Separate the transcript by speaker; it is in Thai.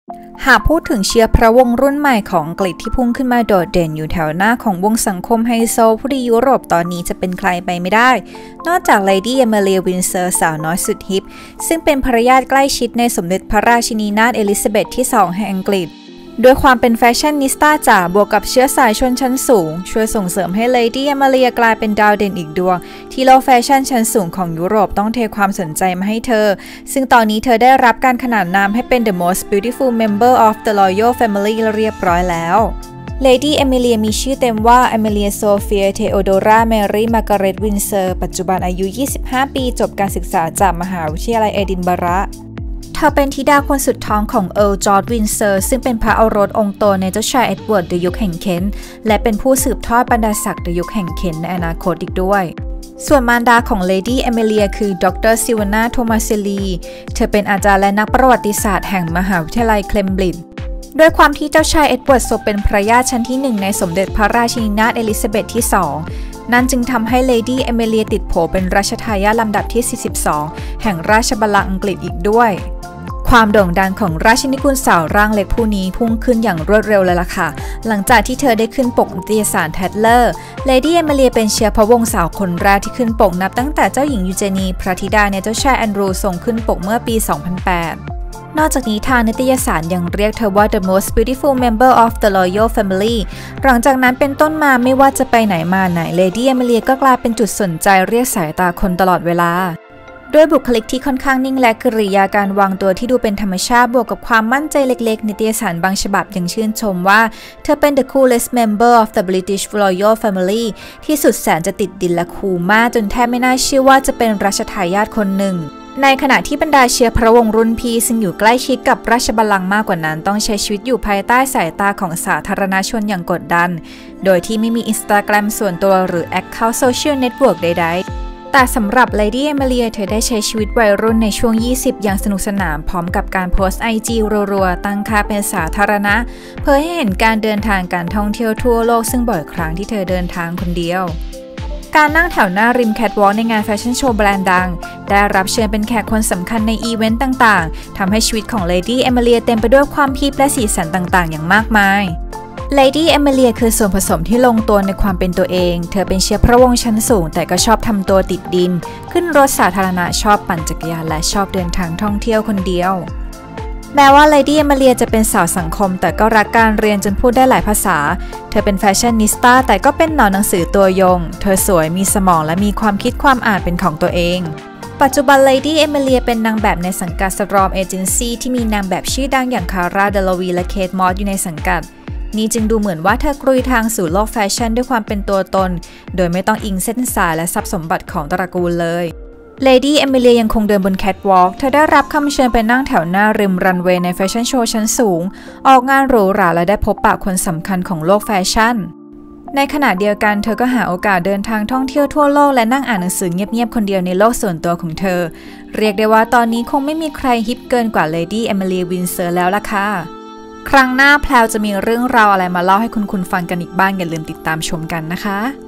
Speaker 1: หากพูดถึงเชียร์พระวงศ์รุ่นใหม่ของอังกฤษที่พุ่งขึ้นมาโดดเด่นอยู่แถวหน้าของวงสังคมไฮโซผู้ดียุโรปตอนนี้จะเป็นใครไปไม่ได้นอกจากเลดี้เอมิเลียวินเซอร์สาวน้อยสุดฮิปซึ่งเป็นภรรยาใกล้ชิดในสมเด็จพระราชินีนาถเอลิซาเบธที่ 2 แห่งอังกฤษด้วยความเป็นแฟชั่นนิสต้าจ๋าบวกกับเชื้อสายชนชั้นสูงช่วยส่งเสริมให้เลดี้เอมิเลียกลายเป็นดาวเด่นอีกดวงที่โลกแฟชั่นชั้นสูงของยุโรปต้องเทความสนใจมาให้เธอซึ่งตอนนี้เธอได้รับการขนานนามให้เป็น The Most Beautiful Member of the Royal Family เรียบร้อยแล้วเลดี้เอมิเลียมีชื่อเต็มว่าเอมิเลียโซเฟียเทโอโดราแมรี่มาร์กาเร็ตวินเซอร์ปัจจุบันอายุ25 ปีจบการศึกษาจากมหาวิทยาลัยเอดินบะระเธอเป็นธิดาคนสุดท้องของเอิร์ลจอร์จวินเซอร์ซึ่งเป็นพระโอรสองค์โตในเจ้าชายเอ็ดเวิร์ดในยุคแห่งเคนต์และเป็นผู้สืบทอดบรรดาศักดิ์ในยุคแห่งเคนต์ในอนาคตอีกด้วยส่วนมารดาของเลดี้เอมิเลียคือดร.ซิวานาโทมาเซลีเธอเป็นอาจารย์และนักประวัติศาสตร์แห่งมหาวิทยาลัยเคมบริดจ์ด้วยความที่เจ้าชายเอ็ดเวิร์ดทรงเป็นภรรยาชั้นที่1ในสมเด็จพระราชินีนาถเอลิซาเบธที่ 2นั่นจึงทำให้เลดี้เอมิเลียติดโผเป็นรัชทายาทลำดับที่ 42 แห่งราชบัลลังก์อังกฤษอีกด้วยความโด่งดังของราชินีกุลสาวร่างเล็กผู้นี้พุ่งขึ้นอย่างรวดเร็วเลยล่ะค่ะหลังจากที่เธอได้ขึ้นปกนิตยสารแทดเลอร์เลดี้เอมิเลียเป็นเชื้อพระวงศ์สาวคนแรกที่ขึ้นปกนับตั้งแต่เจ้าหญิงยูเจนีพระธิดาในเจ้าชายแอนดรูส่งขึ้นปกเมื่อปี 2008 นอกจากนี้ทางนิตยสารยังเรียกเธอว่า The Most Beautiful Member of the Royal Family หลังจากนั้นเป็นต้นมาไม่ว่าจะไปไหนมาไหนเลดี้เอมิเลียก็กลายเป็นจุดสนใจเรียกสายตาคนตลอดเวลาด้วยบุคลิกที่ค่อนข้างนิ่งและกริยาการวางตัวที่ดูเป็นธรรมชาติบวกกับความมั่นใจเล็กๆนิตยสารบางฉบับยังชื่นชมว่าเธอเป็น the coolest member of the British Royal Family ที่สุดแสนจะติดดินและคูลมากจนแทบไม่น่าเชื่อว่าจะเป็นรัชทายาทคนหนึ่งในขณะที่บรรดาเชื้อพระวงศ์รุ่นพี่ซึ่งอยู่ใกล้ชิดกับราชบัลลังก์มากกว่านั้นต้องใช้ชีวิตอยู่ภายใต้สายตาของสาธารณชนอย่างกดดันโดยที่ไม่มี Instagram ส่วนตัวหรือ Account Social Network ใดๆแต่สำหรับเลดี้เอมิเลียเธอได้ใช้ชีวิตวัยรุ่นในช่วง 20 อย่างสนุกสนานพร้อมกับการโพสต์ IG รัวๆตั้งค่าเป็นสาธารณะเพื่อให้เห็นการเดินทางการท่องเที่ยวทั่วโลกซึ่งบ่อยครั้งที่เธอเดินทางคนเดียวการนั่งแถวหน้าริมแคทวอล์กในงานแฟชั่นโชว์แบรนด์ดังได้รับเชิญเป็นแขกคนสำคัญในอีเวนต์ต่างๆทำให้ชีวิตของเลดี้เอมิเลียเต็มไปด้วยความฮิปและสีสันต่างๆอย่างมากมายเลดี้เอมิเลียคือส่วนผสมที่ลงตัวในความเป็นตัวเองเธอเป็นเชื้อพระวงศ์ชั้นสูงแต่ก็ชอบทำตัวติดดินขึ้นรถสาธารณะชอบปั่นจักรยานและชอบเดินทางท่องเที่ยวคนเดียวแม้ว่าเลดี้เอมิเลียจะเป็นสาวสังคมแต่ก็รักการเรียนจนพูดได้หลายภาษาเธอเป็นแฟชั่นนิสต้าแต่ก็เป็นหนอนหนังสือตัวยงเธอสวยมีสมองและมีความคิดความอ่านเป็นของตัวเองปัจจุบันเลดี้เอมิเลียเป็นนางแบบในสังกัดสตรอมเอเจนซี่ที่มีนางแบบชื่อดังอย่างคาร่าเดลวีและเคทมอสอยู่ในสังกัดนี่จึงดูเหมือนว่าเธอกลุยทางสู่โลกแฟชั่นด้วยความเป็นตัวตนโดยไม่ต้องอิงเส้นสายและทรัพย์สมบัติของตระกูลเลยเลดี้เอมิเลียยังคงเดินบนแคทวอล์กเธอได้รับคำเชิญไปนั่งแถวหน้าริมรันเวย์ในแฟชั่นโชว์ชั้นสูงออกงานหรูหราและได้พบปะคนสำคัญของโลกแฟชั่นในขณะเดียวกันเธอก็หาโอกาสเดินทางท่องเที่ยวทั่วโลกและนั่งอ่านหนังสือเงียบๆคนเดียวในโลกส่วนตัวของเธอเรียกได้ว่าตอนนี้คงไม่มีใครฮิปเกินกว่าเลดี้เอมิเลียวินเซอร์แล้วล่ะค่ะครั้งหน้าแพลวจะมีเรื่องราวอะไรมาเล่าให้คุณฟังกันอีกบ้างอย่าลืมติดตามชมกันนะคะ